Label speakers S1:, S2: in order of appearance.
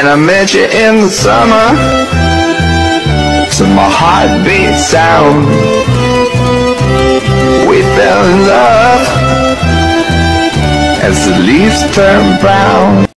S1: And I met you in the summer, to my heartbeat sound. We fell in love as the leaves turn brown.